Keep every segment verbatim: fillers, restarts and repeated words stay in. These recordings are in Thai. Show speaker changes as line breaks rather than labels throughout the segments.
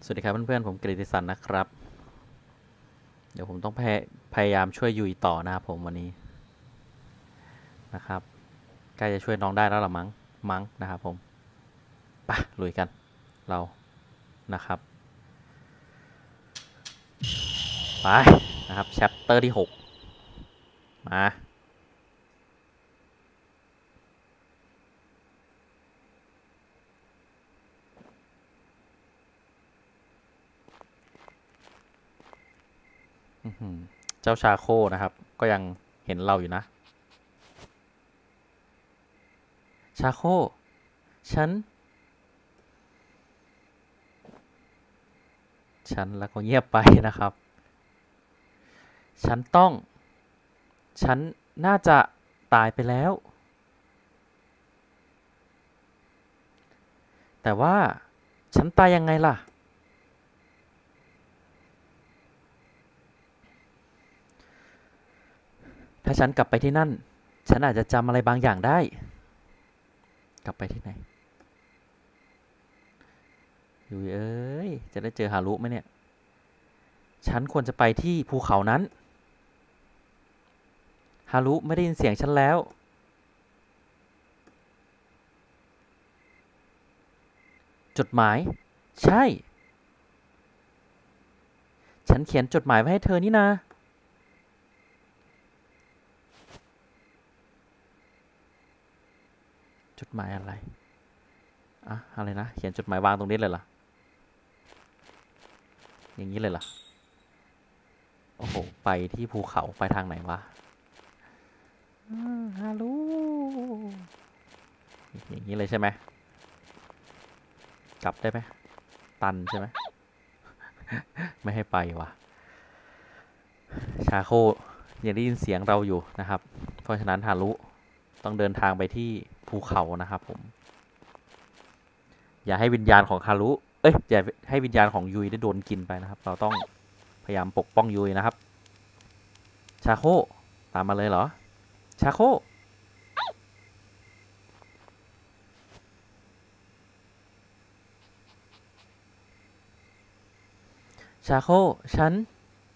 สวัสดีครับเพื่อนๆผมกฤติสันนะครับเดี๋ยวผมต้องพยพยายามช่วยยุยต่อนะครับผมวันนี้นะครับใกล้จะช่วยน้องได้แล้วหรอมั้งมั้งนะครับผมไปลุยกันเรานะครับไปนะครับแชปเตอร์ที่หกมาเจ้าชาโคนะครับก็ยังเห็นเราอยู่นะชาโคฉันฉันแล้วก็เงียบไปนะครับฉันต้องฉันน่าจะตายไปแล้วแต่ว่าฉันตายยังไงล่ะถ้าฉันกลับไปที่นั่นฉันอาจจะจำอะไรบางอย่างได้กลับไปที่ไหนยุยเอ้ยจะได้เจอฮารุไหมเนี่ยฉันควรจะไปที่ภูเขานั้นฮารุไม่ได้ยินเสียงฉันแล้วจดหมายใช่ฉันเขียนจดหมายไว้ให้เธอนี่นาจดหมายอะไรอะอะไรนะเขียนจดหมายวางตรงนี้เลยเหรออย่างนี้เลยเหรอโอ้โหไปที่ภูเขาไปทางไหนวะฮารุอย่างนี้เลยใช่ไหมกลับได้ไหมตันใช่ไหมไม่ให้ไปวะชาโคยังได้ยินเสียงเราอยู่นะครับเพราะฉะนั้นฮารุต้องเดินทางไปที่ภูเขานะครับผมอย่าให้วิญญาณของฮารุเอ้ยอย่าให้วิญญาณของยุยได้โดนกินไปนะครับเราต้องพยายามปกป้องยุยนะครับชาโคตามมาเลยเหรอชาโคชาโคฉัน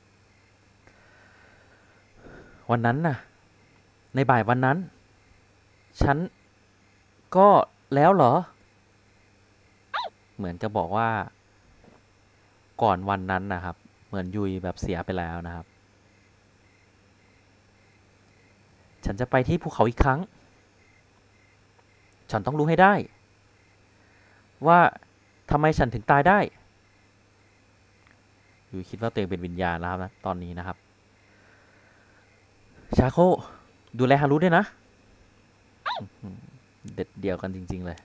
วันนั้นน่ะในบ่ายวันนั้นฉันก็แล้วเหรอเหมือนจะบอกว่าก่อนวันนั้นนะครับเหมือนยุยแบบเสียไปแล้วนะครับฉันจะไปที่ภูเขาอีกครั้งฉันต้องรู้ให้ได้ว่าทำไมฉันถึงตายได้ยุยคิดว่าตัวเองเป็นวิญญาณแล้วนะตอนนี้นะครับชาโคดูแลฮารุด้วยนะเด็ดเดียวกันจริงๆเลย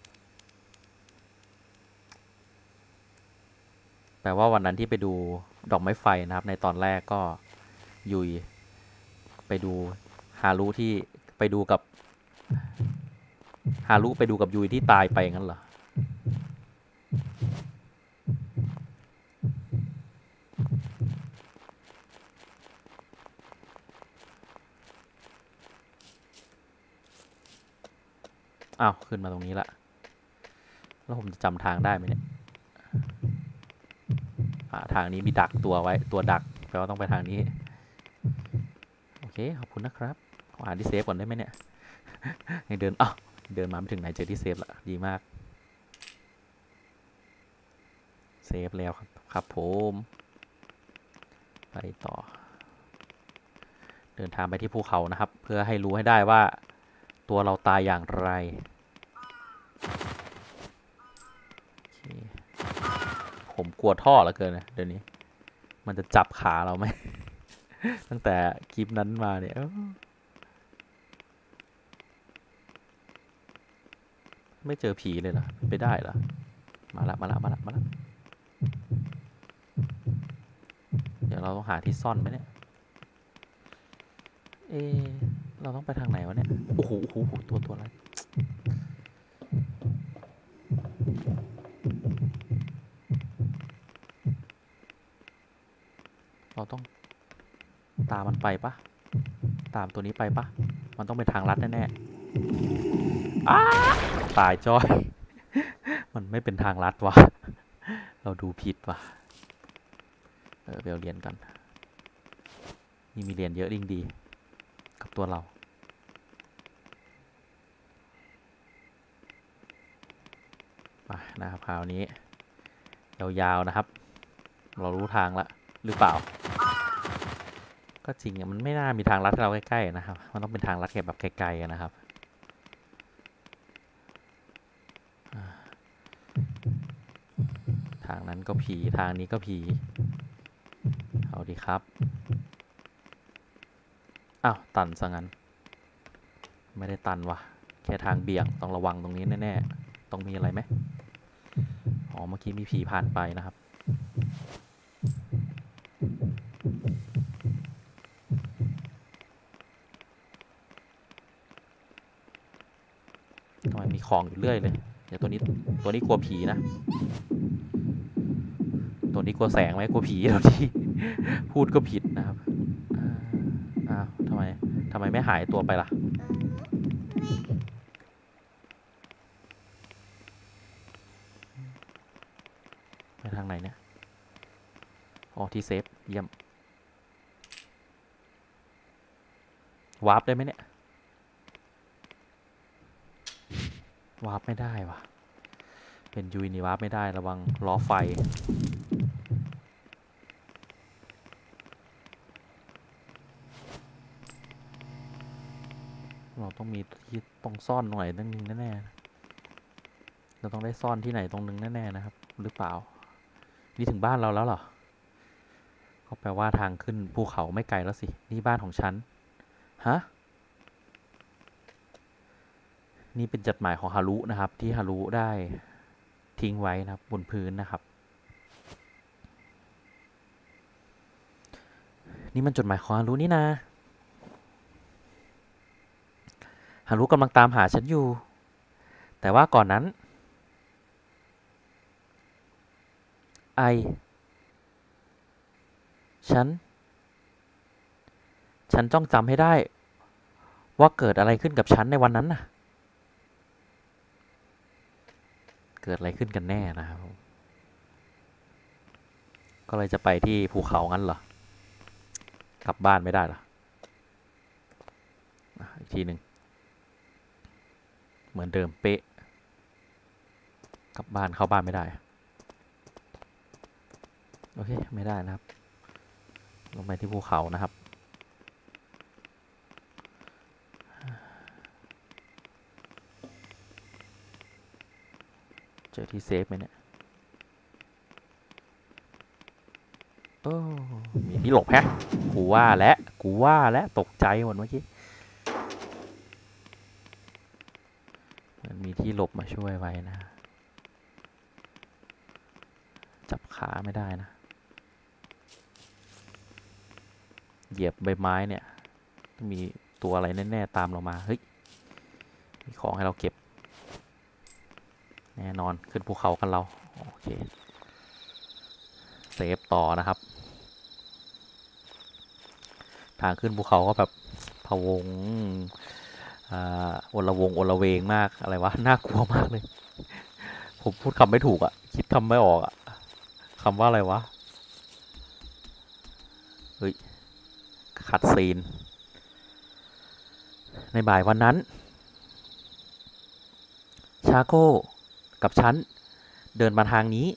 แปลว่าวันนั้นที่ไปดูดอกไม้ไฟนะครับในตอนแรกก็ยุยไปดูฮารุที่ไปดูกับฮารุไปดูกับยุยที่ตายไปงั้นเหรออ้าวขึ้นมาตรงนี้ละแล้วผมจะจำทางได้ไหมเนี่ยทางนี้มีดักตัวไว้ตัวดักแปลว่าต้องไปทางนี้โอเคขอบคุณนะครับขอหาที่เซฟก่อนได้ไหมเนี่ยยังเดินอ้าวเดินมาไม่ถึงไหนเจอที่เซฟละดีมากเซฟแล้วครับครับผมไปต่อเดินทางไปที่ภูเขานะครับเพื่อให้รู้ให้ได้ว่าตัวเราตายอย่างไรผมกลัวท่อเหลือเกินนะเดี๋ยวนี้มันจะจับขาเราไหมตั้งแต่คลิปนั้นมาเนี่ยไม่เจอผีเลยเหรอไปได้เหรอมาละมาละมาละมาละเดี๋ยวเราต้องหาที่ซ่อนไหมเนี่ยเออเราต้องไปทางไหนวะเนี่ยโอ้โหโอ้โหตัวตัวอะไรเราต้องตามมันไปปะตามตัวนี้ไปปะมันต้องเป็นทางลัดแน่ๆอ้าตายจอยมันไม่เป็นทางลัดวะเราดูผิดว่ะเออไปเอาเหรียญกันนี่มีเหรียญเยอะยิ่งดีกับตัวเรามานะครับคราวนี้ยาวๆนะครับเรารู้ทางละหรือเปล่าก็จริงอ่ะมันไม่น่ามีทางลัดเราใกล้ๆนะครับมันต้องเป็นทางลัดแบบไกลๆนะครับทางนั้นก็ผีทางนี้ก็ผีเอาดีครับอ้าวตันซะงั้นไม่ได้ตันว่ะแค่ทางเบี่ยงต้องระวังตรงนี้แน่ๆต้องมีอะไรไหมอ๋อเมื่อกี้มีผีผ่านไปนะครับทำไมมีของอยู่เรื่อยเลยเดี๋ยวตัวนี้ตัวนี้กลัวผีนะตัวนี้กลัวแสงไหมกลัวผีตัวนี้พูดก็ผิดนะครับอ้าวทำไมทำไมไม่หายตัวไปล่ะไปทางไหนเนี่ยอ๋อที่เซฟเยี่ยมวาร์ปได้ไหมเนี่ยวาร์ปไม่ได้ว่ะเป็นยูนี่วาร์ปไม่ได้ระวังล้อไฟเราต้องมีที่ต้องซ่อนหน่อยนั่นนึงแน่ๆเราต้องได้ซ่อนที่ไหนตรงนึงแน่ๆนะครับหรือเปล่านี่ถึงบ้านเราแล้วเหรอก็แปลว่าทางขึ้นภูเขาไม่ไกลแล้วสินี่บ้านของฉันฮะนี่เป็นจดหมายของฮารุนะครับที่ฮารุได้ทิ้งไว้นะครับบนพื้นนะครับนี่มันจดหมายของฮารุนี่นะฮารุกำลังตามหาฉันอยู่แต่ว่าก่อนนั้นไอฉันฉันต้องจำให้ได้ว่าเกิดอะไรขึ้นกับฉันในวันนั้นน่ะเกิดอะไรขึ้นกันแน่นะครับก็เลยจะไปที่ภูเขางั้นเหรอกลับบ้านไม่ได้เหรออีกทีหนึ่งเหมือนเดิมเป๊ะกลับบ้านเข้าบ้านไม่ได้โอเคไม่ได้นะครับลงไปที่ภูเขานะครับเจอที่เซฟไหมเนี่ยโอ้มีที่หลบแฮะกูว่าแล้วกูว่าแล้วตกใจหมดเมื่อกี้มันมีที่หลบมาช่วยไว้นะจับขาไม่ได้นะเหยียบใบไม้เนี่ยมีตัวอะไรแน่ๆตามเรามาเฮ้ยมีของให้เราเก็บแน่นอนขึ้นภูเขากันเราโอเคเซฟต่อนะครับทางขึ้นภูเขาก็แบบพะวงอ่าอลวงอลเวงมากอะไรวะน่ากลัวมากเลยผมพูดคำไม่ถูกอ่ะคิดคำไม่ออกอ่ะคำว่าอะไรวะเฮ้ยคัดซีนในบ่ายวันนั้นชาโก้กับฉันเดินมาทางนี้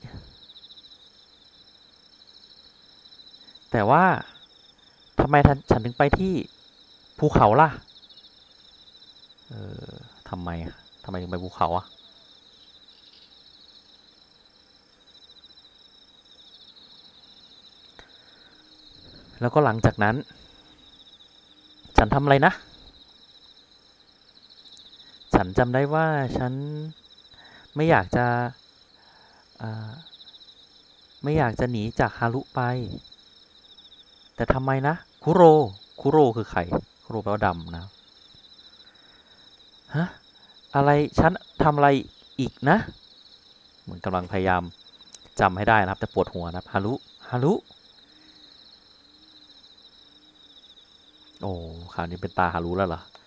แต่ว่าทำไมฉันถึงไปที่ภูเขาล่ะเออทำไมอะทำไมถึงไปภูเขาอะแล้วก็หลังจากนั้นฉันทำอะไรนะฉันจำได้ว่าฉันไม่อยากจะอ่าไม่อยากจะหนีจากฮารุไปแต่ทำไมนะคุโรคุโรคือใครคุโรแปลว่าดำนะฮะอะไรฉันทำอะไรอีกนะเหมือนกำลังพยายามจำให้ได้นะครับแต่ปวดหัวนะฮารุฮารุโอ้คราวนี้เป็นตาฮารุแล้วเหรอ